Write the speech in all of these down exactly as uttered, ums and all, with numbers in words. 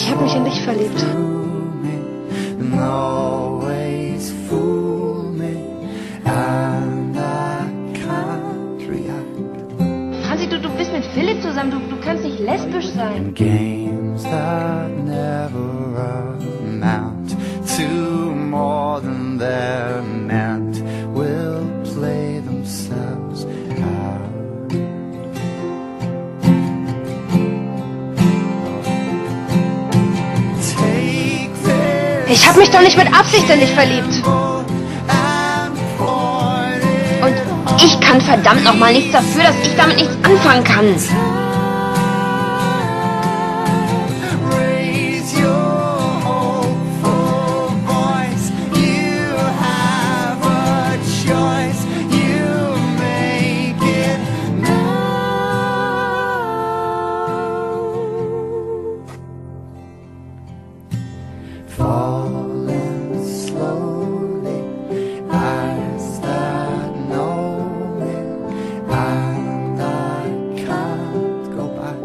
Ich habe mich in dich verliebt. Franzi, du, du bist mit Philipp zusammen. Du, du kannst nicht lesbisch sein. Games that never amount to more than they're meant will play themselves out. Ich habe mich doch nicht mit Absicht in dich verliebt. Und ich kann verdammt nochmal nichts dafür, dass ich damit nichts anfangen kann. Falling slowly, eyes that know me, and I can't go back.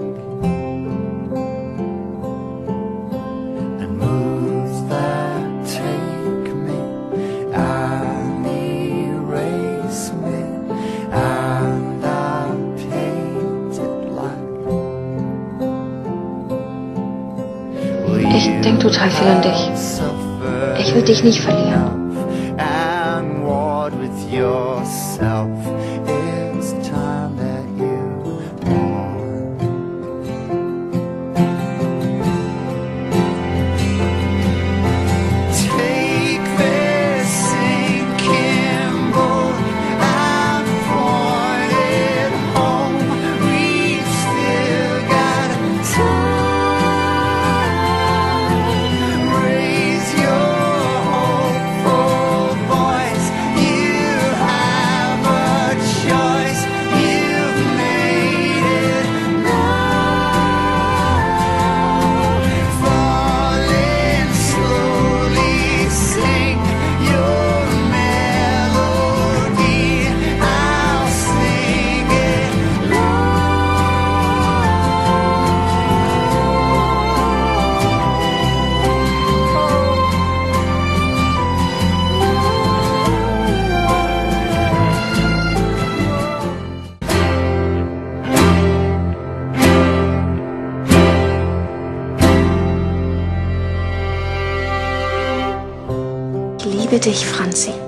And moves that take me and erase me, and I paint it black. Ich denke total viel an dich. Ich will dich nicht verlieren. And what with yourself, it's time that you born. Take this sinking boat and point it home. We've still got time. Ich liebe dich, Franzi.